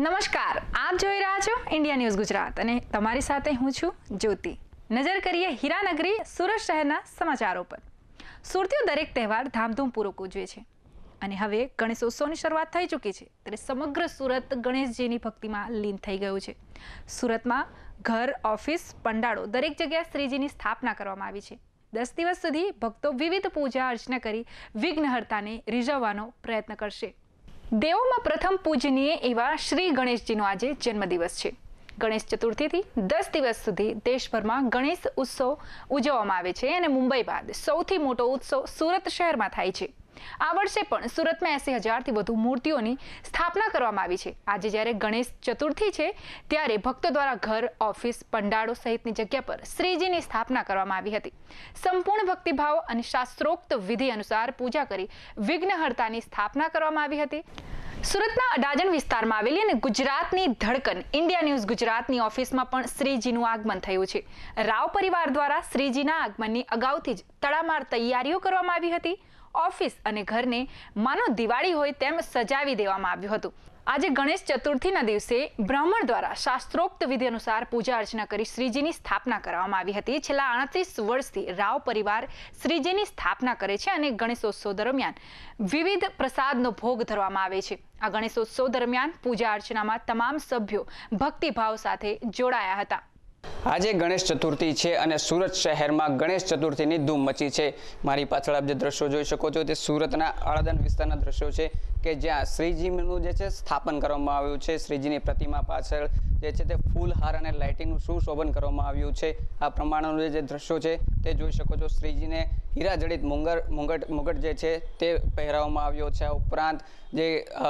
નમસ્કાર, આપ જોઈ રહ્યા છો ઇન્ડિયા ન્યૂઝ ગુજરાત અને તમારી સાથે હું છું જ્યોતિ। નજર કરીએ હીરાનગરી સુરત શહેરના સમાચારો પર। સુરતીઓ દરેક તહેવાર ધામધૂમપૂર્વક ઉજવે છે અને હવે ગણેશોત્સવની શરૂઆત થઈ ચૂકી છે ત્યારે સમગ્ર સુરત ગણેશજીની ભક્તિમાં લીન થઈ ગયું છે। સુરતમાં ઘર, ઓફિસ, પંડાળો દરેક જગ્યાએ શ્રીજીની સ્થાપના કરવામાં આવી છે। 10 દિવસ સુધી ભક્તો વિવિધ પૂજા અર્ચના કરી વિઘ્નહર્તાને રીઝવવાનો પ્રયત્ન કરશે। દેવોમાં પ્રથમ પૂજનીય એવા શ્રી ગણેશજીનો આજે જન્મદિવસ છે। ગણેશ ચતુર્થીથી 10 દિવસ સુધી દેશભરમાં ગણેશ ઉત્સવ ઉજવવામાં આવે છે અને મુંબઈ બાદ સૌથી મોટો ઉત્સવ સુરત શહેરમાં થાય છે। આ વર્ષે પણ સુરતમાં 80,000થી વધુ મૂર્તિઓની સ્થાપના કરવામાં આવી છે। આજે જ્યારે ગણેશ ચતુર્થી છે ત્યારે ભક્તો દ્વારા ઘર, ઓફિસ, પંડાળો સહિતની જગ્યા પર શ્રીજીની સ્થાપના કરવામાં આવી હતી। સંપૂર્ણ ભક્તિભાવ અને શાસ્ત્રોક્ત વિધિ અનુસાર પૂજા કરી વિઘ્નહર્તાની સ્થાપના કરવામાં આવી હતી। સુરતના અડાજણ વિસ્તારમાં આવેલી અને ગુજરાતની ધડકન ઇન્ડિયા ન્યૂઝ ગુજરાતની ઓફિસમાં પણ શ્રીજીનું આગમન થયું છે। રાવ પરિવાર દ્વારા શ્રીજીના આગમનની અગાઉથી જ તડામાર તૈયારીઓ કરવામાં આવી હતી। ઓફિસ અને ઘરને માનો દિવાળી હોય તેમ સજાવી દેવામાં આવ્યું હતું। આજે ગણેશ ચતુર્થીના દિવસે બ્રાહ્મણ દ્વારા શાસ્ત્રોક્ત વિધિ અનુસાર પૂજા અર્ચના કરી શ્રીજીની સ્થાપના કરવામાં આવી હતી। છેલ્લા 38 વર્ષથી રાવ પરિવાર શ્રીજીની સ્થાપના કરે છે અને ગણેશોત્સવ દરમિયાન વિવિધ પ્રસાદનો ભોગ ધરવામાં આવે છે। આ ગણેશોત્સવ દરમિયાન પૂજા અર્ચનામાં તમામ સભ્યો ભક્તિભાવ સાથે જોડાયા હતા। આજે ગણેશ ચતુર્થી છે અને સુરત શહેરમાં ગણેશ ચતુર્થીની ધૂમ મચી છે। મારી પાછળ આપ જે દ્રશ્યો જોઈ શકો છો તે સુરતના અડાજણ વિસ્તારના દ્રશ્યો છે કે જ્યાં શ્રીજીનું જે છે સ્થાપન કરવામાં આવ્યું છે। શ્રીજીની પ્રતિમા પાછળ જે છે તે ફૂલહાર અને લાઇટિંગનું સુશોભન કરવામાં આવ્યું છે। આ પ્રમાણેનું જે દ્રશ્યો છે તે જોઈ શકો છો। શ્રીજીને હીરાજડિત મુગટ જે છે તે પહેરાવવામાં આવ્યો છે। આ ઉપરાંત જે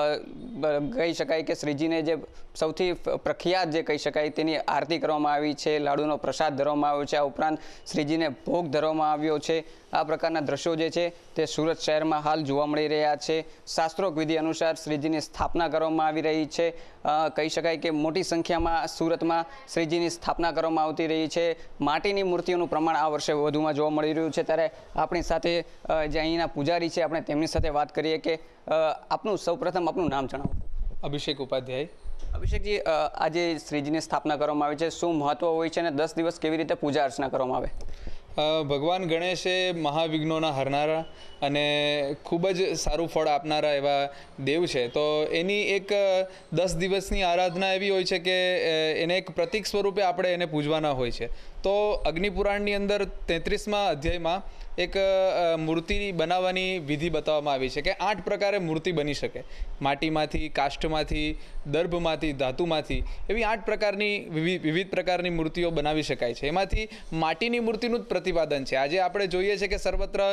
કહી શકાય કે શ્રીજીને જે સૌથી પ્રખ્યાત જે કહી શકાય તેની આરતી કરવામાં આવી છે। લાડુનો પ્રસાદ ધરવામાં આવ્યો છે। આ ઉપરાંત શ્રીજીને ભોગ ધરવામાં આવ્યો છે। આ પ્રકારના દ્રશ્યો જે છે તે સુરત શહેરમાં હાલ જોવા મળી રહ્યા છે। શાસ્ત્રોક્ત વિધિ અનુસાર શ્રીજીની સ્થાપના કરવામાં આવી રહી છે। કહી શકાય કે મોટી સંખ્યામાં સુરતમાં શ્રીજીની સ્થાપના કરવામાં આવતી રહી છે। માટીની મૂર્તિઓનું પ્રમાણ આ વર્ષે વધુમાં જોવા મળી રહ્યું છે। ત્યારે આપણી સાથે જે અહીંના પૂજારી છે આપણે તેમની સાથે વાત કરીએ કે આપનું સૌપ્રથમ આપનું નામ જણાવો। અભિષેક ઉપાધ્યાય। અભિષેકજી, આજે શ્રીજીની સ્થાપના કરવામાં આવી છે, શું મહત્વ હોય છે અને 10 દિવસ કેવી રીતે પૂજા અર્ચના કરવામાં આવે? ભગવાન ગણેશ એ મહાવિઘ્નોના હરનારા અને ખૂબ જ સારું ફળ આપનારા એવા દેવ છે। તો એની એક 10 દિવસની આરાધના એવી હોય છે કે એને એક પ્રતીક સ્વરૂપે આપણે એને પૂજવાના હોય છે। તો અગ્નિપુરાણની અંદર 33મા અધ્યાયમાં એક મૂર્તિ બનાવવાની વિધિ બતાવવામાં આવી છે કે 8 પ્રકારે મૂર્તિ બની શકે। માટીમાંથી, કાષ્ઠમાંથી, દર્ભમાંથી, ધાતુમાંથી એવી 8 પ્રકારની વિવિધ પ્રકારની મૂર્તિઓ બનાવી શકાય છે। એમાંથી માટીની મૂર્તિનું જ પ્રતિપાદન છે। આજે આપણે જોઈએ છે કે સર્વત્ર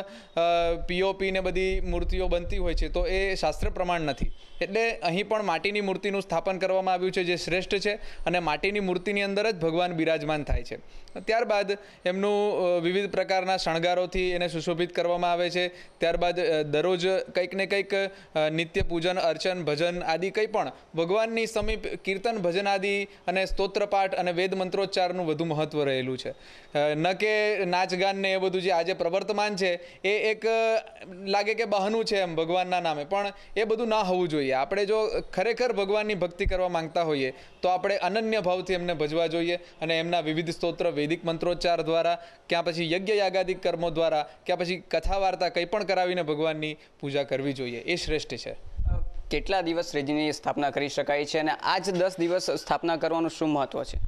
પીઓપી ને બધી મૂર્તિઓ બનતી હોય છે, તો એ શાસ્ત્ર પ્રમાણ નથી। એટલે અહીં પણ માટીની મૂર્તિનું સ્થાપન કરવામાં આવ્યું છે જે શ્રેષ્ઠ છે અને માટીની મૂર્તિની અંદર જ ભગવાન બિરાજમાન થાય છે। ત્યારબાદ એમનું વિવિધ પ્રકારના શણગારોથી એને સુશોભિત કરવામાં આવે છે। ત્યારબાદ દરરોજ કંઈક ને કંઈક નિત્ય પૂજન, અર્ચન, ભજન આદિ કંઈ પણ ભગવાનની સમીપ કીર્તન, ભજન આદિ અને સ્તોત્રપાઠ અને વેદ મંત્રોચ્ચારનું વધુ મહત્વ રહેલું છે। ન કે નાચગાન ને એ બધું જે આજે પ્રવર્તમાન છે એ એક લાગે કે બહાનું છે એમ ભગવાનના નામે, પણ એ બધું ના હોવું જોઈએ। આપણે જો ખરેખર ભગવાનની ભક્તિ કરવા માંગતા હોઈએ તો આપણે અનન્ય ભાવથી એમને ભજવા જોઈએ અને એમના વિવિધ સ્તોત્ર, વૈદિક મંત્રોચ્ચાર દ્વારા, ક્યાં પછી યજ્ઞ યાગાદિક કર્મો દ્વારા, ક્યાં પછી કથા વાર્તા કંઈ પણ કરાવીને ભગવાનની પૂજા કરવી જોઈએ, એ શ્રેષ્ઠ છે। કેટલા દિવસ શ્રીજીની સ્થાપના કરી શકાય છે અને આજ 10 દિવસ સ્થાપના કરવાનું શું મહત્વ છે?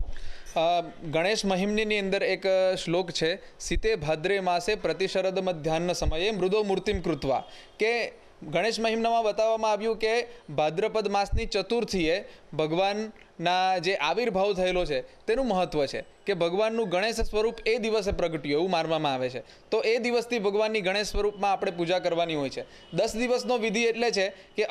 ગણેશ મહિમ્નીની અંદર એક શ્લોક છે, સીતે ભાદ્રે માસે પ્રતિશરદ મધ્યાહ્ન સમયે મૃદો મૂર્તિમ કૃત્વા, કે ગણેશ મહિમ્નામાં બતાવવામાં આવ્યું કે ભાદ્રપદ માસની ચતુર્થીએ ભગવાનના જે આવિર્ભાવ થયેલો છે તેનું મહત્વ છે કે ભગવાનનું ગણેશ સ્વરૂપ એ દિવસે પ્રગટ્યું એવું માનવામાં આવે છે। તો એ દિવસથી ભગવાનની ગણેશ સ્વરૂપમાં આપણે પૂજા કરવાની હોય છે। 10 દિવસનો વિધિ એટલે છે કે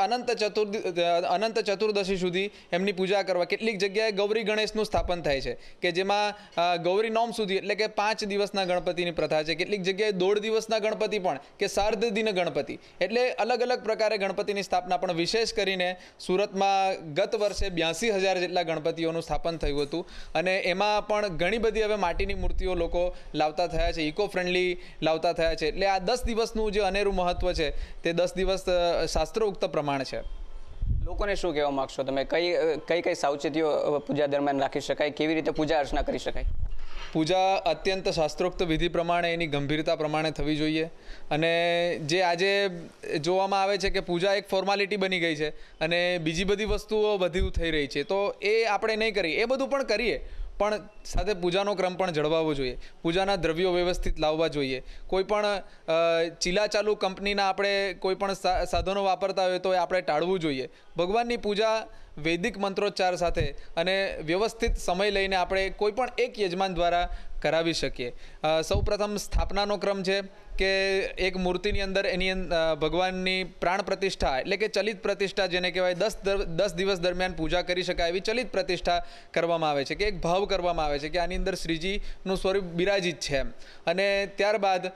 અનંત ચતુર્દશી સુધી એમની પૂજા કરવા। કેટલીક જગ્યાએ ગૌરી ગણેશનું સ્થાપન થાય છે કે જેમાં ગૌરી નોમ સુધી એટલે કે 5 દિવસના ગણપતિની પ્રથા છે। કેટલીક જગ્યાએ 1.5 દિવસના ગણપતિ પણ કે સાર્ધ દિન ગણપતિ, એટલે અલગ અલગ પ્રકારે ગણપતિની સ્થાપના। પણ વિશેષ કરીને સુરતમાં ગત વર્ષે 82,000 જેટલા ગણપતિઓનું સ્થાપન થયું હતું અને એમાં પણ ઘણી બધી હવે માટીની મૂર્તિઓ લોકો લાવતા થયા છે, ઇકો ફ્રેન્ડલી લાવતા થયા છે। એટલે આ 10 દિવસનું જે અનેરું મહત્વ છે તે 10 દિવસ શાસ્ત્રોક્ત પ્રમાણ છે। લોકોને શું કહેવા માંગશો તમે? કઈ કઈ સાવચેતીઓ પૂજા દરમિયાન રાખી શકાય? કેવી રીતે પૂજા અર્ચના કરી શકાય? પૂજા અત્યંત શાસ્ત્રોક્ત વિધિ પ્રમાણે એની ગંભીરતા પ્રમાણે થવી જોઈએ. અને જે આજે જોવામાં આવે છે કે પૂજા એક ફોર્માલિટી બની ગઈ છે અને બીજી બધી વસ્તુઓ વધુ થઈ રહી છે, તો એ આપણે નહીં કરીએ. એ બધું પણ કરીએ, પણ સાથે પૂજાનો ક્રમ પણ જળવાવો જોઈએ. પૂજાના દ્રવ્યો વ્યવસ્થિત લાવવા જોઈએ. કોઈ પણ ચીલાચાલુ કંપનીના આપણે કોઈ પણ સાધનો વાપરતા હોય તો એ આપણે ટાળવું જોઈએ. ભગવાનની પૂજા વૈદિક મંત્રોચ્ચાર સાથે અને વ્યવસ્થિત સમય લઈને આપણે કોઈ પણ એક યજમાન દ્વારા કરાવી શકીએ. સૌપ્રથમ સ્થાપનાનો ક્રમ છે કે એક મૂર્તિની અંદર એની ભગવાનની પ્રાણ પ્રતિષ્ઠા એટલે કે ચલિત પ્રતિષ્ઠા, જેને કહેવાય 10 દિવસ દરમિયાન પૂજા કરી શકાય એવી ચલિત પ્રતિષ્ઠા કરવામાં આવે છે, કે એક ભાવ કરવામાં આવે છે કે આની અંદર શ્રીજીનું સ્વરૂપ બિરાજિત છે. અને ત્યારબાદ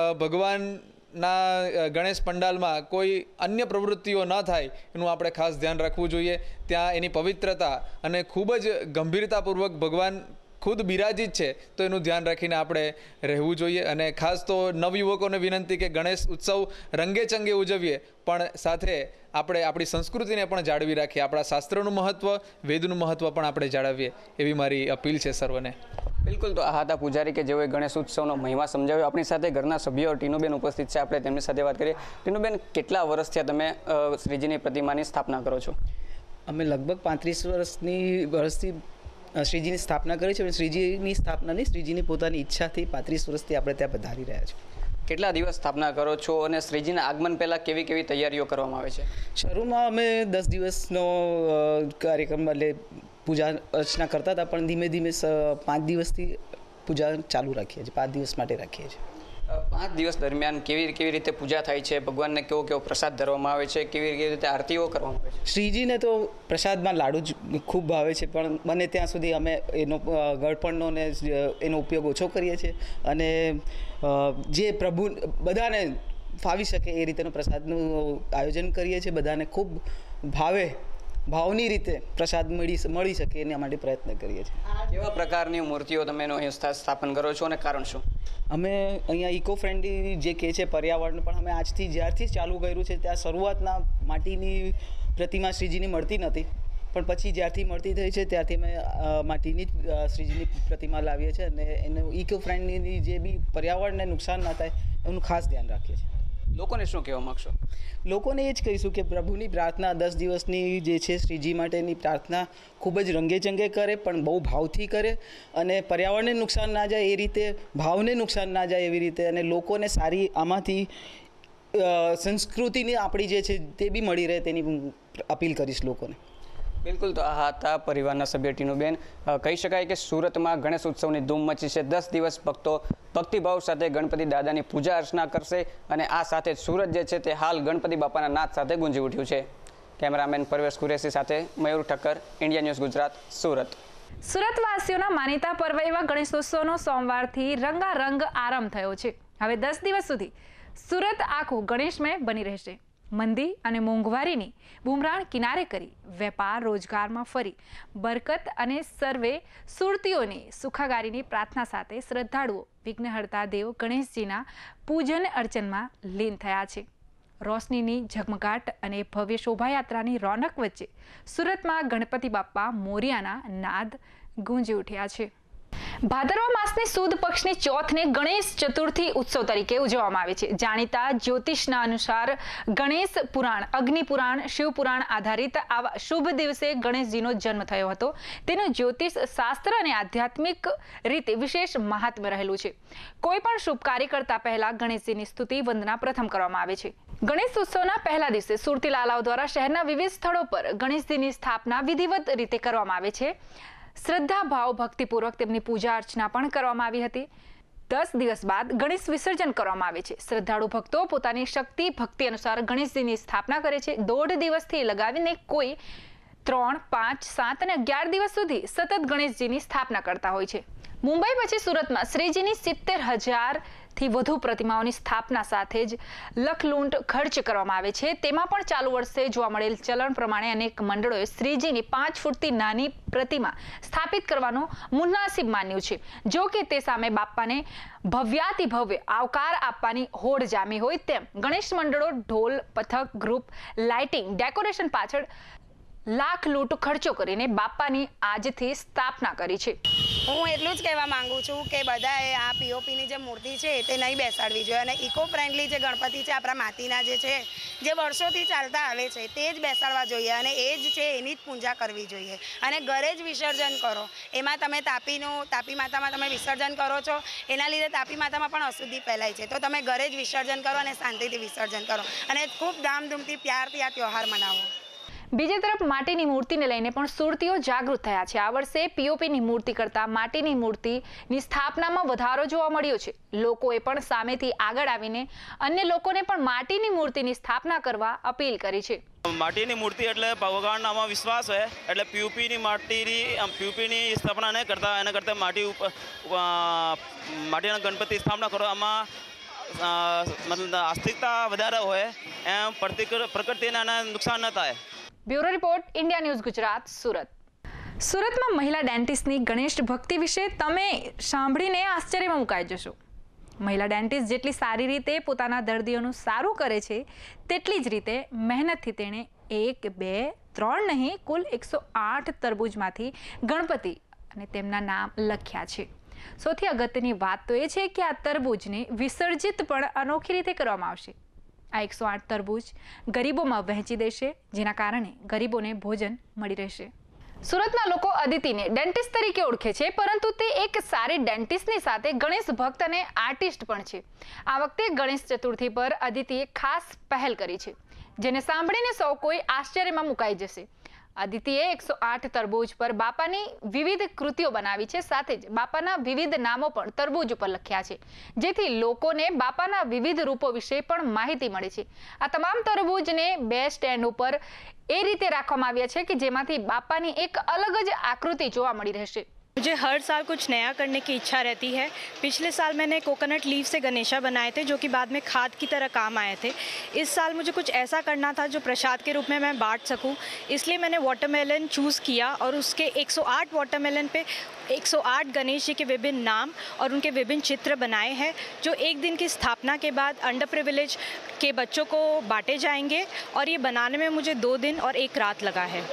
ભગવાનના ગણેશ પંડાલમાં કોઈ અન્ય પ્રવૃત્તિઓ ન થાય એનું આપણે ખાસ ધ્યાન રાખવું જોઈએ. ત્યાં એની પવિત્રતા અને ખૂબ જ ગંભીરતાપૂર્વક ભગવાન ખુદ બિરાજિત છે તો એનું ધ્યાન રાખીને આપણે રહેવું જોઈએ. અને ખાસ તો નવયુવકોને વિનંતી કે ગણેશ ઉત્સવ રંગે ચંગે ઉજવીએ, પણ સાથે આપણે આપણી સંસ્કૃતિને પણ જાળવી રાખીએ. આપણા શાસ્ત્રનું મહત્ત્વ, વેદનું મહત્ત્વ પણ આપણે જાળવીએ, એવી મારી અપીલ છે સર્વને. બિલકુલ. તો આ હતા પૂજારી કે જેઓએ ગણેશ ઉત્સવનો મહિમા સમજાવ્યો. આપણી સાથે ઘરના સભ્યો ટીનુબેન ઉપસ્થિત છે, આપણે તેમની સાથે વાત કરીએ. ટીનુબેન, કેટલા વર્ષથી તમે શ્રીજીની પ્રતિમાની સ્થાપના કરો છો? અમે લગભગ 35 વર્ષથી શ્રીજીની સ્થાપના કરી છે. શ્રીજીની સ્થાપના નહીં, શ્રીજીની પોતાની ઈચ્છાથી 35 વર્ષથી આપણે ત્યાં પધારી રહ્યા છીએ. કેટલા દિવસ સ્થાપના કરો છો અને શ્રીજીના આગમન પહેલાં કેવી કેવી તૈયારીઓ કરવામાં આવે છે? શરૂમાં અમે 10 દિવસનો કાર્યક્રમ એટલે પૂજા અર્ચના કરતા હતા, પણ ધીમે ધીમે 5 દિવસથી પૂજા ચાલુ રાખીએ છીએ. 5 દિવસ માટે રાખીએ છીએ. 5 દિવસ દરમિયાન કેવી રીતે પૂજા થાય છે? ભગવાનને કેવો પ્રસાદ ધરવામાં આવે છે? કેવી રીતે આરતીઓ કરવામાં આવે છે? શ્રીજીને તો પ્રસાદમાં લાડુ જ ખૂબ ભાવે છે, પણ બને ત્યાં સુધી અમે એનો ગળપણનો ને એનો ઉપયોગ ઓછો કરીએ છીએ. અને જે પ્રભુ બધાને ફાવી શકે એ રીતેનો પ્રસાદનું આયોજન કરીએ છીએ. બધાને ખૂબ ભાવની રીતે પ્રસાદ મળી શકે એના માટે પ્રયત્ન કરીએ છીએ. કેવા પ્રકારની મૂર્તિઓ તમે અહીં સ્થાપન કરો છો અને કારણ શું? અમે અહીંયા ઇકો ફ્રેન્ડલી જે કહે છે પર્યાવરણ, પણ અમે જ્યારથી ચાલુ કર્યું છે ત્યાં શરૂઆતના માટીની પ્રતિમા શ્રીજીની મળતી નથી, પણ પછી જ્યારથી મળતી થઈ છે ત્યારથી અમે માટીની શ્રીજીની પ્રતિમા લાવીએ છીએ. અને એનું ઇકો ફ્રેન્ડલી જે બી પર્યાવરણને નુકસાન ના થાય એનું ખાસ ધ્યાન રાખીએ છીએ. લોકોને શું કહેવા માગશો? લોકોને એ જ કહીશું કે પ્રભુની પ્રાર્થના 10 દિવસની જે છે શ્રીજી માટેની પ્રાર્થના ખૂબ જ રંગે ચંગે કરે, પણ બહુ ભાવથી કરે. અને પર્યાવરણને નુકસાન ના જાય એ રીતે, ભાવને નુકસાન ના જાય એવી રીતે, અને લોકોને સારી આમાંથી સંસ્કૃતિની આપણી જે છે તે બી મળી રહે તેની હું અપીલ કરીશ લોકોને. બિલકુલ. તો આ હતા પરિવારના સભ્ય ટીનુબેન. કહી શકાય કે સુરતમાં ગણેશ ઉત્સવની ધૂમ મચી છે. 10 દિવસ ભક્તો ભક્તિભાવ સાથે ગણપતિ દાદાની પૂજા અર્ચના કરશે અને આ સાથે સુરત જે છે તે હાલ ગણપતિ બાપાના નાદ સાથે ગુંજી ઉઠ્યું છે. કેમેરામેન પરવેશ કુરેશી સાથે મયુર ઠક્કર, ઇન્ડિયા ન્યૂઝ ગુજરાત, સુરત. સુરતવાસીઓના માનીતા પર્વ એવા ગણેશોત્સવનો સોમવારથી રંગારંગ આરંભ થયો છે. હવે 10 દિવસ સુધી સુરત આખું ગણેશમય બની રહેશે. મંદી અને મોંઘવારીની બુમરાણ કિનારે કરી વેપાર રોજગારમાં ફરી બરકત અને સર્વે સુરતીઓની સુખાકારીની પ્રાર્થના સાથે શ્રદ્ધાળુઓ વિઘ્નહર્તા દેવ ગણેશજીના પૂજન અર્ચનમાં લીન થયા છે. રોશનીની ઝગમગાટ અને ભવ્ય શોભાયાત્રાની રોનક વચ્ચે સુરતમાં ગણપતિ બાપ્પા મોરિયાના નાદ ગુંજી ઉઠ્યા છે. ભાદરવા માસની સુદ પક્ષની ચોથને ગણેશ ચતુર્થી ઉત્સવ તરીકે ઉજવવામાં આવે છે. જાણીતા જ્યોતિષના અનુસાર ગણેશ પુરાણ, અગ્નિ પુરાણ, શિવ પુરાણ આધારિત આવા શુભ દિવસે ગણેશજીનો જન્મ થયો હતો. તેનું જ્યોતિષ શાસ્ત્ર અને આધ્યાત્મિક રીતે વિશેષ મહાત્મ્ય રહેલું છે. કોઈ પણ શુભ કાર્ય કરતા પહેલા ગણેશજીની સ્તુતિ વંદના પ્રથમ કરવામાં આવે છે. ગણેશ ઉત્સવના પહેલા દિવસે સુરતી લાલાઓ દ્વારા શહેરના વિવિધ સ્થળો પર ગણેશજીની સ્થાપના વિધિવત રીતે કરવામાં આવે છે. શ્રદ્ધા ભાવ ભક્તિપૂર્વક તેમની પૂજા અર્ચના પણ કરવામાં આવી હતી. 10 દિવસ બાદ ગણેશ વિસર્જન કરવામાં આવે છે. શ્રદ્ધાળુ ભક્તો પોતાની શક્તિ ભક્તિ અનુસાર ગણેશજીની સ્થાપના કરે છે. 1.5 દિવસથી લગાવીને કોઈ 3, 5, 7 અને 11 દિવસ સુધી સતત ગણેશજીની સ્થાપના કરતા હોય છે. મુંબઈ પછી સુરતમાં શ્રીજીની 70,000થી વધુ પ્રતિમાઓની સ્થાપના સાથે જ લખલૂંટ ખર્ચ કરવામાં આવે છે. તેમાં પણ ચાલુ વર્ષે જોવા મળેલ ચલણ પ્રમાણે અનેક મંડળોએ શ્રીજીની 5 ફૂટથી નાની પ્રતિમા સ્થાપિત કરવાનું મુનાસિબ માન્યું છે. જો કે તે સામે બાપ્પાને ભવ્યાતિ ભવ્ય આવકાર આપવાની હોડ જામી હોય તેમ ગણેશ મંડળો ઢોલ, પથક, ગ્રુપ, લાઇટિંગ, ડેકોરેશન પાછળ લાખ લૂંટ ખર્ચો કરીને બાપાની આજથી સ્થાપના કરી છે. હું એટલું જ કહેવા માંગુ છું કે બધાએ આ પીઓપીની જે મૂર્તિ છે તે નહીં બેસાડવી જોઈએ અને ઇકો ફ્રેન્ડલી જે ગણપતિ છે આપણા માટીના જે છે જે વર્ષોથી ચાલતા આવે છે તે જ બેસાડવા જોઈએ અને એ જ છે એની જ પૂજા કરવી જોઈએ અને ઘરે જ વિસર્જન કરો. એમાં તમે તાપી માતામાં તમે વિસર્જન કરો છો એના લીધે તાપી માતામાં પણ અશુદ્ધિ ફેલાય છે. તો તમે ઘરે જ વિસર્જન કરો અને શાંતિથી વિસર્જન કરો અને ખૂબ ધામધૂમથી પ્યારથી આ તહેવાર મનાવો. બીજી તરફ માટીની મૂર્તિને લઈને પણ સુરતીઓ જાગૃત થયા છે. આ વર્ષે પીઓપીની મૂર્તિ કરતાં માટીની મૂર્તિની સ્થાપનામાં વધારો જોવા મળ્યો છે. લોકોએ પણ સામેથી આગળ આવીને અન્ય લોકોને પણ માટીની મૂર્તિની સ્થાપના કરવા અપીલ કરી છે. માટીની મૂર્તિ એટલે ભગવાનનામાં વિશ્વાસ હોય એટલે પીઓપીની સ્થાપના નહીં કરતા, એના કરતાં માટીના ગણપતિ સ્થાપના કરો. આમાં મતલબ આસ્તિકતા વધારે હોય એમ પ્રકૃતિને નુકસાન ન થાય. Bureau report, India News Gujarat, Surat. સુરતમાં મહિલા ડેન્ટિસ્ટની ગણેશ ભક્તિ વિશે તમે સાંભળીને આશ્ચર્યમાં મુકાઈ જશો. મહિલા ડેન્ટિસ્ટ જેટલી સારી રીતે પોતાના દર્દીઓનું સારું કરે છે તેટલી જ રીતે મહેનતથી તેણે 1, 2, 3 નહીં કુલ 108 તરબૂચમાંથી ગણપતિ અને તેમના નામ લખ્યા છે. સૌથી અગત્યની વાત તો એ છે કે આ તરબૂચને વિસર્જિત પણ અનોખી રીતે કરવામાં આવશે. આ 108 તરબૂચ ગરીબોમાં વહેંચી દેશે, જેના કારણે ગરીબોને ભોજન મળી રહેશે. સુરતના લોકો અદિતિને ડેન્ટિસ્ટ તરીકે ઓળખે છે, પરંતુ તે એક સારી ડેન્ટિસ્ટની સાથે ગણેશ ભક્ત અને આર્ટિસ્ટ પણ છે. આ વખતે ગણેશ ચતુર્થી પર અદિતિએ ખાસ પહેલ કરી છે, જેને સાંભળીને સૌ કોઈ આશ્ચર્યમાં મુકાઈ જશે. અદિતિએ 108 તરબૂચ પર બાપાની વિવિધ કૃતિઓ બનાવી છે, સાથે જ બાપાના વિવિધ નામો પણ તરબૂચ ઉપર લખ્યા છે, જેથી લોકોને બાપાના વિવિધ રૂપો વિશે પણ માહિતી મળે છે. આ તમામ તરબૂચને 2 સ્ટેન્ડ ઉપર એ રીતે રાખવામાં આવ્યા છે કે જેમાંથી બાપાની એક અલગ જ આકૃતિ જોવા મળી રહેશે. मुझे हर साल कुछ नया करने की इच्छा रहती है. पिछले साल मैंने कोकोनट लीफ से गणेशा बनाए थे जो कि बाद में खाद की तरह काम आए थे. इस साल मुझे कुछ ऐसा करना था जो प्रसाद के रूप में मैं बांट सकूं, इसलिए मैंने वाटरमेलन चूज़ किया और उसके 108 वाटरमेलन पे 108 गणेश जी के विभिन्न नाम और उनके विभिन्न चित्र बनाए हैं, जो एक दिन की स्थापना के बाद अंडर प्रिविलेज के बच्चों को बांटे जाएंगे. और ये बनाने में मुझे 2 दिन और 1 रात लगा है.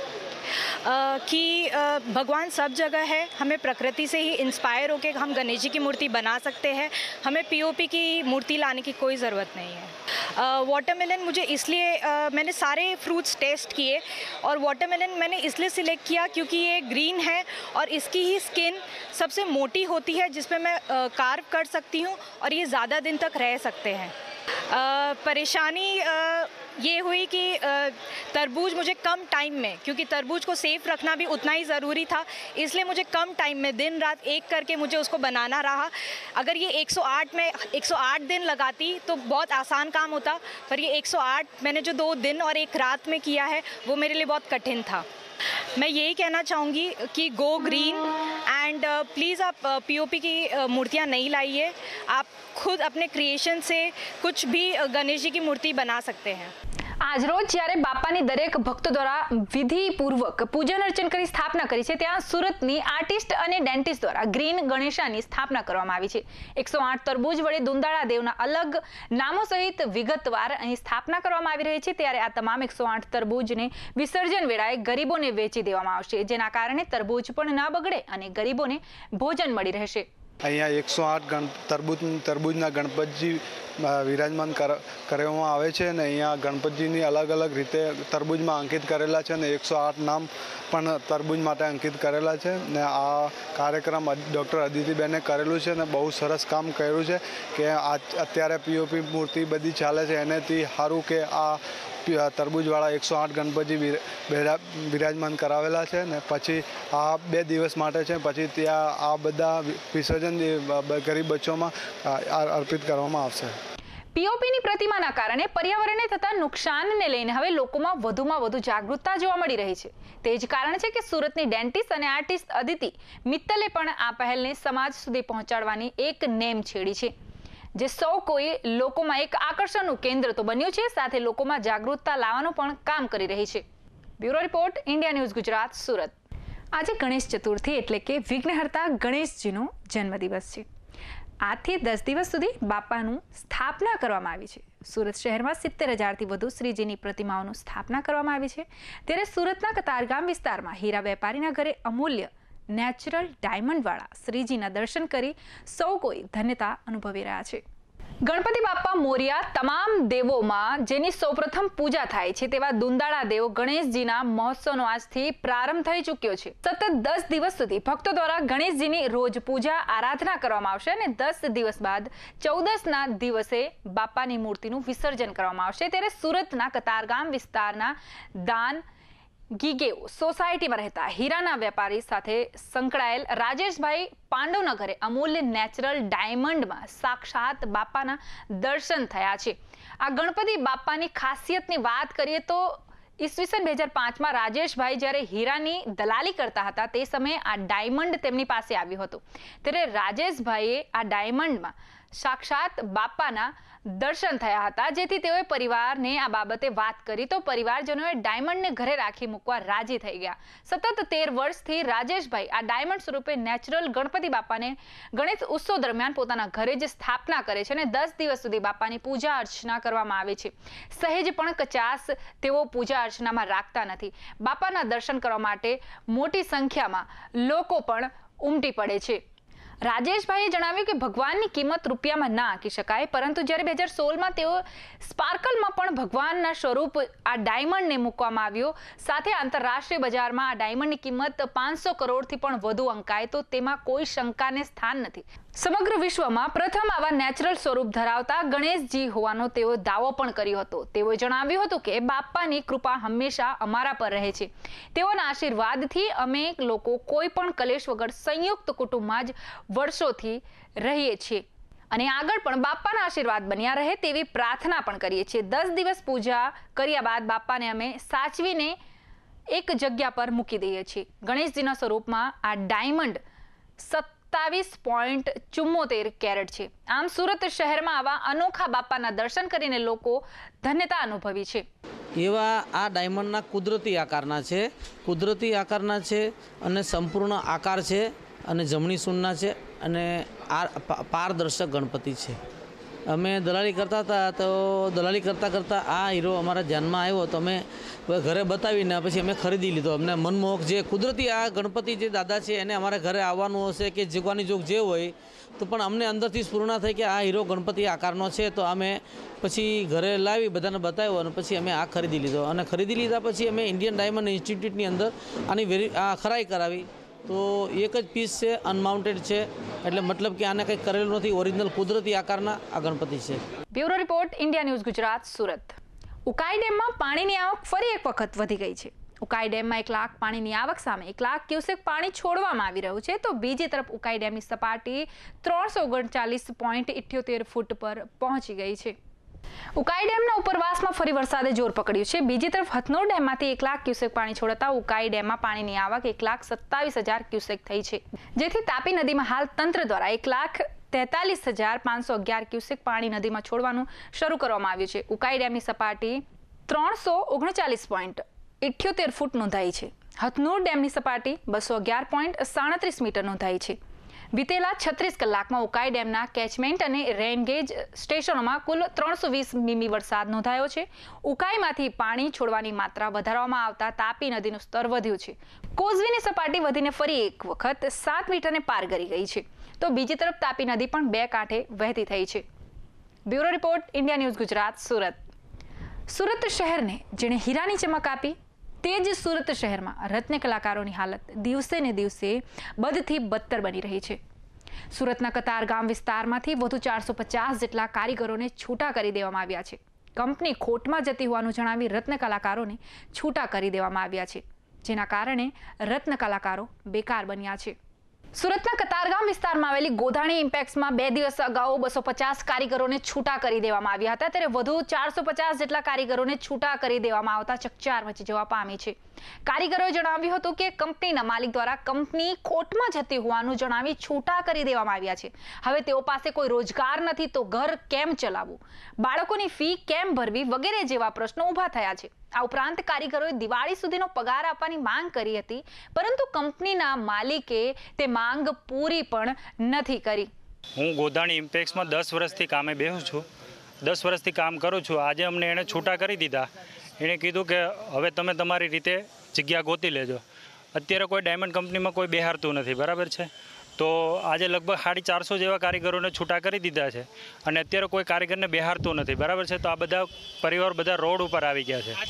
कि भगवान सब जगह है, हमें प्रकृति से ही इंस्पायर होकर हम गणेश जी की मूर्ति बना सकते हैं. हमें पीओपी की मूर्ति लाने की कोई ज़रूरत नहीं है. वाटरमेलन मुझे इसलिए मैंने सारे फ्रूट्स टेस्ट किए और वाटरमेलन मैंने इसलिए सिलेक्ट किया क्योंकि ये ग्रीन है और इसकी ही स्किन सबसे मोटी होती है, जिस पे मैं कार्व कर सकती हूँ और ये ज़्यादा दिन तक रह सकते हैं. परेशानी ये हुई कि तरबूज मुझे कम टाइम में, क्योंकि तरबूज को सेफ रखना भी उतना ही ज़रूरी था, इसलिए मुझे कम टाइम में दिन रात एक करके मुझे उसको बनाना रहा. अगर ये 108 में 108 दिन लगाती तो बहुत आसान काम होता, पर ये 108 मैंने जो 2 दिन और 1 रात में किया है वो मेरे लिए बहुत कठिन था. मैं यही कहना चाहूँगी कि गो ग्रीन एंड प्लीज़ आप पीओपी की मूर्तियाँ नहीं लाइए. आप खुद अपने क्रिएशन से कुछ भी गणेश जी की मूर्ति बना सकते हैं. આજરોજ જ્યારે બાપાની દરેક ભક્તો દ્વારા વિધિપૂર્વક પૂજન અર્ચન કરી સ્થાપના કરી છે, ત્યાં સુરતની આર્ટિસ્ટ અને ડેન્ટિસ્ટ દ્વારા ગ્રીન ગણેશાની સ્થાપના કરવામાં આવી છે. 108 તરબૂજ વડે દુંદાળા દેવના અલગ નામો સહિત વિગતવાર અહીં સ્થાપના કરવામાં આવી રહી છે. ત્યારે આ તમામ 108 તરબૂજને વિસર્જન વેળાએ ગરીબોને વેચી દેવામાં આવશે, જેના કારણે તરબૂજ પણ ન બગડે અને ગરીબોને ભોજન મળી રહેશે. અહીંયા 108 તરબૂજના ગણપતજી વિરાજમાન કરવામાં આવે છે અને અહીંયા ગણપતજીની અલગ અલગ રીતે તરબૂજમાં અંકિત કરેલા છે અને 108 નામ પણ તરબૂજ માટે અંકિત કરેલા છે. ને આ કાર્યક્રમ ડૉક્ટર અદિતિબેને કરેલું છે અને બહુ સરસ કામ કર્યું છે કે અત્યારે પીઓપી મૂર્તિ બધી ચાલે છે, એનેથી સારું કે આ તરબૂજવાળા 108 ગણપતિ વિરાજમાન કરાવેલા છે ને પછી આ 2 દિવસ માટે છે. પછી ત્યાં આ બધા વિસર્જન ગરીબ બચ્ચોમાં અર્પિત કરવામાં આવશે. પીઓપીની પ્રતિમાના કારણે પર્યાવરણને થતા નુકસાનને લઈને હવે લોકોમાં વધુ જાગૃતતા જોવા મળી રહી છે. તે જ કારણ છે કે સુરતની ડેન્ટિસ્ટ અને આર્ટિસ્ટ અદિતિ મિત્તલે પણ આ પહેલને સમાજ સુધી પહોંચાડવાની એક નેમ છેડી છે, જે સૌ કોઈ લોકોમાં એક આકર્ષણનું કેન્દ્ર તો બન્યું છે, સાથે લોકોમાં જાગૃતતા લાવવાનું પણ કામ કરી રહી છે. Bureau report, India News Gujarat, Surat. આજે ગણેશ ચતુર્થી એટલે કે વિઘ્નહર્તા ગણેશજીનો જન્મદિવસ છે. આજથી 10 દિવસ સુધી બાપાનું સ્થાપના કરવામાં આવી છે. સુરત શહેરમાં 70,000થી વધુ શ્રીજીની પ્રતિમાઓનું સ્થાપના કરવામાં આવી છે. ત્યારે સુરતના કતારગામ વિસ્તારમાં હીરા વેપારીના ઘરે અમૂલ્ય નેચરલ ડાયમંડવાળા શ્રીજીના દર્શન કરી સૌ કોઈ ધન્યતા અનુભવી રહ્યા છે. ગણપતિ બાપ્પા મોરિયા તમામ દેવોમાં જેની સૌપ્રથમ પૂજા થાય છે તેવા દુંદાળા દેવ ગણેશજીના મહોત્સવનો આજથી પ્રારંભ થઈ ચૂક્યો છે. સતત 10 દિવસ સુધી ભક્તો દ્વારા ગણેશજીની રોજ પૂજા આરાધના કરવામાં આવશે અને 10 દિવસ બાદ 14ના દિવસે બાપ્પાની મૂર્તિનું વિસર્જન કરવામાં આવશે. ત્યારે સુરતના કતારગામ વિસ્તારના દાન ગીગેવ સોસાયટીમાં રહેતા હીરાના વેપારી સાથે સંકળાયેલ રાજેશભાઈ પાંડવના ઘરે અમૂલ્ય નેચરલ ડાયમંડમાં સાક્ષાત બાપાના દર્શન થયા છે. આ ગણપતિ બાપાની ખાસિયતની વાત કરીએ તો ઈસવીસન 2005માં રાજેશભાઈ જ્યારે હીરાની દલાલી કરતા હતા તે સમયે આ ડાયમંડ તેમની પાસે આવ્યું હતું. ત્યારે રાજેશભાઈએ આ ડાયમંડમાં સાક્ષાત બાપાના દર્શન થયા હતા, જેથી તેઓએ પરિવારને આ બાબતે વાત કરી તો પરિવારજનોએ ડાયમંડને ઘરે રાખી મૂકવા રાજી થઈ ગયા. સતત 13 વર્ષથી રાજેશભાઈ આ ડાયમંડ સ્વરૂપે નેચરલ ગણપતિ બાપાને ગણેશ ઉત્સવ દરમિયાન પોતાના ઘરે જ સ્થાપના કરે છે અને 10 દિવસ સુધી બાપાની પૂજા અર્ચના કરવામાં આવે છે. સહેજ પણ કચાસ તેઓ પૂજા અર્ચનામાં રાખતા નથી. બાપાના દર્શન કરવા માટે મોટી સંખ્યામાં લોકો પણ ઉમટી પડે છે. રાજેશભાઈએ જણાવ્યું કે ભગવાનની કિંમત રૂપિયામાં ના આંકી શકાય, પરંતુ જ્યારે 2016માં તેઓ સ્પાર્કલમાં પણ ભગવાનના સ્વરૂપ આ ડાયમંડને મૂકવામાં આવ્યો. સાથે આંતરરાષ્ટ્રીય બજારમાં આ ડાયમંડની કિંમત 500 કરોડથી પણ વધુ અંકાય તો તેમાં કોઈ શંકાને સ્થાન નથી. સમગ્ર વિશ્વમાં પ્રથમ આવા નેચરલ સ્વરૂપ ધરાવતા ગણેશજી હોવાનો તેઓ દાવો પણ કર્યો હતો. તેઓએ જણાવ્યું હતું કે બાપાની કૃપા હંમેશા અમારા પર રહે છે. તેઓના આશીર્વાદથી અમે લોકો કોઈ પણ કલેશ વગર સંયુક્ત કુટુંબમાં જ વર્ષોથી રહીએ છીએ અને આગળ પણ બાપાના આશીર્વાદ બન્યા રહે તેવી પ્રાર્થના પણ કરીએ છીએ. 10 દિવસ પૂજા કર્યા બાદ બાપાને અમે સાચવીને એક જગ્યા પર મૂકી દઈએ છીએ. ગણેશજીના સ્વરૂપમાં આ ડાયમંડ 27.74 કેરેટ છે. આમ સુરત શહેરમાં આવા અનોખા બાપાના દર્શન કરીને લોકો ધન્યતા અનુભવી છે. એવા આ ડાયમંડના કુદરતી આકારના છે અને સંપૂર્ણ આકાર છે અને જમણી સૂનના છે અને આ પારદર્શક ગણપતિ છે. અમે દલાલી કરતા હતા તો દલાલી કરતાં આ હીરો અમારા ધ્યાનમાં આવ્યો તો અમે ઘરે બતાવીને પછી અમે ખરીદી લીધો. અમને મનમોહક જે કુદરતી આ ગણપતિ જે દાદા છે એને અમારા ઘરે આવવાનું હશે કે જીવવાની જોગ જે હોય તો પણ અમને અંદરથી સ્ફૂર્ણા થઈ કે આ હીરો ગણપતિ આકારનો છે. તો અમે પછી ઘરે લાવી બધાને બતાવ્યો અને પછી અમે આ ખરીદી લીધો અને ખરીદી લીધા પછી અમે ઇન્ડિયન ડાયમંડ ઇન્સ્ટિટ્યૂટની અંદર આની ખરાઈ કરાવી તો એક જ પીસ છે, અનમાઉન્ટેડ છે, એટલે મતલબ કે આને કંઈ કરેલું નથી. ઓરિજિનલ કુદરતી આકારના આ ગણપતિ છે. Bureau report India News Gujarat Surat. Ukai ડેમમાં પાણીની આવક ફરી એક વખત વધી ગઈ છે. ઉકાઈ ડેમમાં 1 લાખ પાણીની આવક સામે 1 લાખ ક્યુસેક પાણી છોડવામાં આવી રહ્યું છે તો બીજી તરફ ઉકાઈ ડેમની સપાટી 339.78 ફૂટ પર પહોંચી ગઈ છે. ઉકાઈ ડેમના ઉપરવાસમાં ફરી વરસાદે જોર પકડ્યું છે. બીજી તરફ હથનોર ડેમમાંથી 1 લાખ ક્યુસેક પાણી છોડતા ઉકાઈ ડેમમાં પાણીની આવક 1,27,000 ક્યુસેક થઈ છે, જેથી તાપી નદીમાં હાલ તંત્ર દ્વારા 1,43,511 ક્યુસેક પાણી નદીમાં છોડવાનું શરૂ કરવામાં આવ્યું છે. ઉકાઈ ડેમની સપાટી 339.78 ફૂટ નોંધાઈ છે. હથનોર ડેમની સપાટી 211.37 મીટર નોંધાઈ છે. વિતેલા 36 કલાકમાં ઉકાઈ ડેમના કેચમેન્ટ અને રેનગેજ સ્ટેશનોમાં કુલ 320 મીમી વરસાદ નોંધાયો છે. ઉકાઈમાંથી પાણી છોડવાની માત્રા વધારવામાં આવતા તાપી નદીનું સ્તર વધ્યું છે. કોઝવીની સપાટી વધીને ફરી એક વખત 7 મીટરને પાર કરી ગઈ છે તો બીજી તરફ તાપી નદી પણ 2 કાંઠે વહેતી થઈ છે. Bureau report India News Gujarat Surat. Surat શહેરને જેણે હીરાની ચમક આપી તે જ સુરત શહેરમાં રત્ન કલાકારોની હાલત દિવસે ને દિવસે બદથી બદતર બની રહી છે. સુરતના કતારગામ વિસ્તારમાંથી વધુ 450 જેટલા કારીગરોને છૂટા કરી દેવામાં આવ્યા છે. કંપની ખોટમાં જતી હોવાનું જણાવી રત્ન કલાકારોને છૂટા કરી દેવામાં આવ્યા છે, જેના કારણે રત્ન કલાકારો બેકાર બન્યા છે. સુરતના કતારગામ વિસ્તારમાં આવેલી ગોધાણી ઇમ્પેક્સમાં 2 દિવસ અગાઉ 250 કારીગરોને છૂટા કરી દેવામાં આવ્યા હતા. ત્યારે વધુ 450 જેટલા કારીગરોને છૂટા કરી દેવામાં આવતા ચકચાર મચી જવા પામી છે. કારીગરોએ જણાવ્યું હતું કે કંપનીના માલિક દ્વારા કંપની ખોટમાં જતી હોવાનું જણાવી છૂટા કરી દેવામાં આવ્યા છે. હવે તેઓ પાસે કોઈ રોજગાર નથી તો ઘર કેમ ચલાવવું, બાળકોની ફી કેમ ભરવી વગેરે જેવા પ્રશ્નો ઊભા થયા છે. આ ઉપરાંત કારીગરોએ દિવાળી સુધીનો પગાર આપવાની માંગ કરી હતી, પરંતુ કંપનીના માલિકે તે માંગ પૂરી પણ નથી કરી. હું ગોધાણી ઇમ્પેક્સમાં 10 વર્ષથી કામે બેસું છું. 10 વર્ષથી કામ કરું છું. આજે અમને એણે છૂટા કરી દીધા. એણે કીધું કે હવે તમે તમારી રીતે જગ્યા ગોતી લેજો. અત્યારે કોઈ ડાયમંડ કંપનીમાં કોઈ બેહારતું નથી, બરાબર છે. તો આજે લગભગ 450 જેવા કારીગરોને છૂટા કરી દીધા છે અને અત્યારે કોઈ કારીગરને બેહારતું નથી, બરાબર છે. તો આ બધા પરિવાર બધા રોડ ઉપર આવી ગયા છે.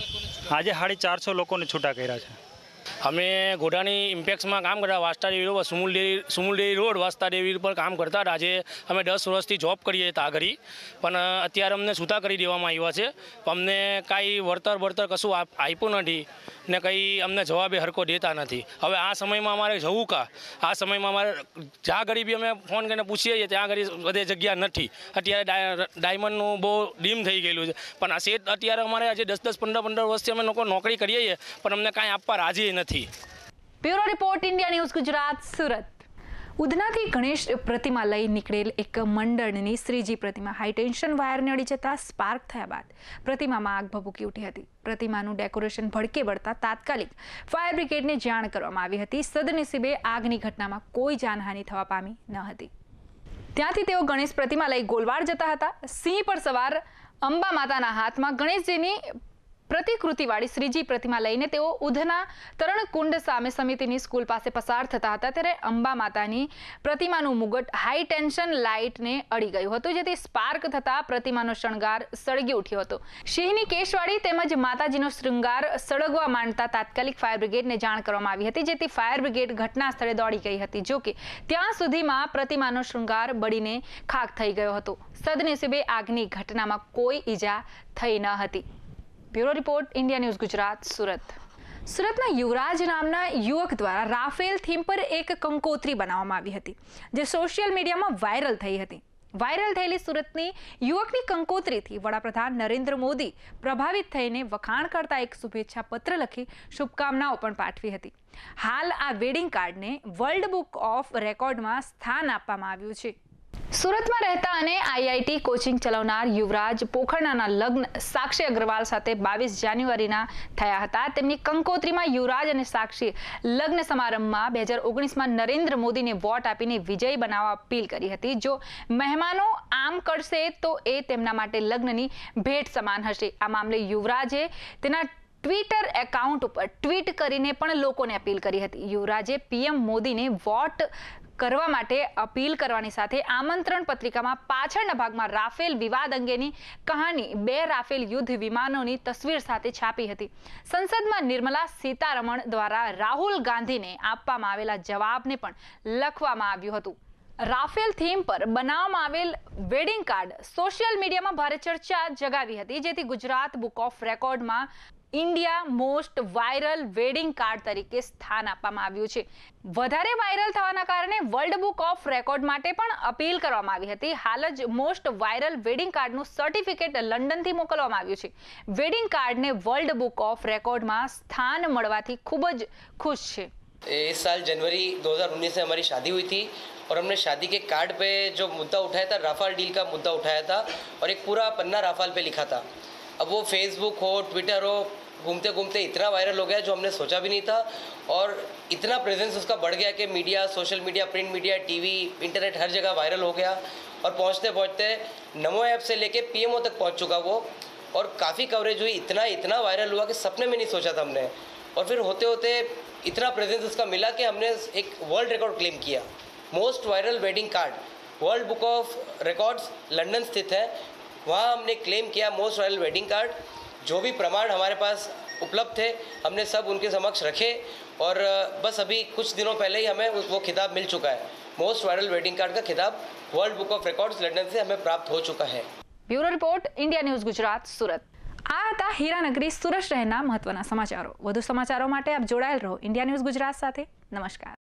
આજે 450 લોકોને છૂટા કર્યા છે. અમે ગોધાણી ઇમ્પેક્સમાં કામ કરતા, વાસ્તા દેવી સુમુલ દેવી રોડ વાસ્તા દેવી પર કામ કરતા. આજે અમે 10 વર્ષથી જોબ કરીએ હતા ઘડી, પણ અત્યારે અમને છૂટા કરી દેવામાં આવ્યા છે. અમને કાંઈ વળતર કશું આપ્યું નથી ને કંઈ અમને જવાબે હરકો દેતા નથી. હવે આ સમયમાં અમારે જવું કા? આ સમયમાં અમારે જ્યાં ઘડી બી અમે ફોન કરીને પૂછીએ છીએ ત્યાં ઘડી બધે જગ્યા નથી. અત્યારે ડાયમંડનું બહુ ડીમ થઈ ગયેલું છે, પણ આ સેટ અત્યારે અમારે આજે 10-10, 15-15 વર્ષથી અમે લોકો નોકરી કરીએ છીએ, પણ અમને કાંઈ આપવા રાજી નથી. Bureau report, India News Gujarat, Surat. ઉધનાથી ગણેશ પ્રતિમા લઈ નીકળેલ એક મંડળની શ્રીજી પ્રતિમા હાઈ ટેન્શન વાયરને અડી જતા સ્પાર્ક થયા બાદ પ્રતિમામાં આગ ભભૂકી ઉઠી હતી. પ્રતિમાનું ડેકોરેશન ભડકે બળતા તાત્કાલિક ફાયર બ્રિગેડને જાણ કરવામાં આવી હતી. સદનસીબે આગની ઘટનામાં કોઈ જાનહાનિ થવા પામી ન હતી. ત્યાંથી તેઓ ગણેશ પ્રતિમા લઈ ગોલવાડ જતા હતા. સિંહ પર સવાર અંબા માતાના હાથમાં ગણેશજીની પ્રતિકૃતિવાળી શ્રીજી પ્રતિમા લઈને તેઓ ઉધના તરણકુંડ સામે સમિતિની સ્કૂલ પાસે પસાર થતા હતા. ત્યારે અંબા માતાની પ્રતિમાનું મુગટ હાઈ ટેન્શન લાઇટને અડી ગયું હતું, જેથી સ્પાર્ક થતા પ્રતિમાનો શણગાર સળગી ઉઠ્યો હતો. સિંહની કેશવાળી તેમજ માતાજીનો શૃંગાર સળગવા માંડતા તાત્કાલિક ફાયર બ્રિગેડને જાણ કરવામાં આવી હતી, જેથી ફાયર બ્રિગેડ ઘટના સ્થળે દોડી ગઈ હતી. જોકે ત્યાં સુધીમાં પ્રતિમાનો શૃંગાર બળીને ખાખ થઈ ગયો હતો. સદનસીબે આગની ઘટનામાં કોઈ ઈજા થઈ ન હતી. Bureau report, India News Gujarat, Surat. સુરતના યુવરાજ નામના યુવક દ્વારા રાફેલ થીમ પર એક કંકોત્રી બનાવવામાં આવી હતી, જે સોશિયલ મીડિયામાં વાયરલ થઈ હતી. વાયરલ થયેલી સુરતની યુવકની કંકોત્રીથી વડાપ્રધાન નરેન્દ્ર મોદી પ્રભાવિત થઈને વખાણ કરતા એક શુભેચ્છા પત્ર લખી શુભકામનાઓ પણ પાઠવી હતી. હાલ આ વેડિંગ કાર્ડને વર્લ્ડ બુક ઓફ રેકોર્ડમાં સ્થાન આપવામાં આવ્યું છે. સુરતમાં રહેતા અને આઈઆઈટી કોચિંગ ચલાવનાર યુવરાજ પોખરણાના લગ્ન સાક્ષી અગ્રવાલ સાથે 22 જાન્યુઆરીના થયા હતા. તેમની કંકોત્રીમાં યુવરાજ અને સાક્ષી લગ્ન સમારંભમાં 2019માં નરેન્દ્ર મોદીને વોટ આપીને વિજયી બનાવવા અપીલ કરી હતી. જો મહેમાનો આમ કરશે તો એ તેમના માટે લગ્નની ભેટ સમાન હશે. આ મામલે યુવરાજે તેના ટ્વિટર એકાઉન્ટ ઉપર ટ્વીટ કરીને પણ લોકોને અપીલ કરી હતી. યુવરાજે પીએમ મોદીને વોટ કરવા માટે અપીલ કરવાની સાથે આમંત્રણ પત્રિકામાં પાછળના ભાગમાં રાફેલ વિવાદ અંગેની કહાની 2 રાફેલ યુદ્ધ વિમાનોની તસવીર સાથે છાપી હતી. સંસદમાં નિર્મલા સીતારમણ દ્વારા રાહુલ ગાંધીને આપવામાં આવેલા જવાબને પણ લખવામાં આવ્યું હતું. રાફેલ થીમ પર બનાવવામાં આવેલ વેડિંગ કાર્ડ સોશિયલ મીડિયામાં ભારે ચર્ચા જગાવી હતી, જેથી ગુજરાત બુક ઓફ રેકોર્ડમાં India most viral wedding card તરીકે સ્થાન આપવામાં આવ્યું છે. વધારે વાયરલ થવાના કારણે વર્લ્ડ બુક ઓફ રેકોર્ડ માટે પણ અપીલ કરવામાં આવી હતી. હાલ જ મોસ્ટ વાયરલ વેડિંગ કાર્ડનું સર્ટિફિકેટ લંડનથી મોકલવામાં આવ્યું છે. વેડિંગ કાર્ડને વર્લ્ડ બુક ઓફ રેકોર્ડમાં સ્થાન મળવાથી ખૂબ જ ખુશ છે. इस साल जनवरी 2019 में हमारी शादी हुई थी और हमने शादी के कार्ड पे जो मुद्दा उठाया था, राफेल डील का मुद्दा उठाया था और एक पूरा पन्ना राफेल पे लिखा था. अब वो फेसबुक हो, ट्विटर हो, घूमते घूमते इतना वायरल हो गया जो हमने सोचा भी नहीं था और इतना प्रेजेंस उसका बढ़ गया कि media, social media, print media, TV, internet हर जगह वायरल हो गया और पहुँचते पहुँचते नमो ऐप से लेके पीएमओ तक पहुँच चुका वो और काफ़ी कवरेज हुई. इतना वायरल हुआ कि सपने में नहीं सोचा था हमने और फिर होते होते इतना प्रेजेंस उसका मिला कि हमने एक वर्ल्ड रिकॉर्ड क्लेम किया. Most viral wedding card world book of records London स्थित है, वहाँ हमने क्लेम किया मोस्ट वायरल वेडिंग कार्ड. जो भी प्रमाण हमारे पास उपलब्ध थे हमने सब उनके समक्ष रखे और बस अभी कुछ दिनों पहले ही हमें वो खिताब मिल चुका है. मोस्ट वायरल वेडिंग कार्ड का खिताब world book of records London से हमें प्राप्त हो चुका है. Bureau report, India News Gujarat, Surat. આ હતા હીરાનગરી સુરત શહેરના મહત્વના સમાચારો. વધુ સમાચારો માટે આપ જોડાયેલ રહો ઇન્ડિયા ન્યૂઝ ગુજરાત સાથે. નમસ્કાર.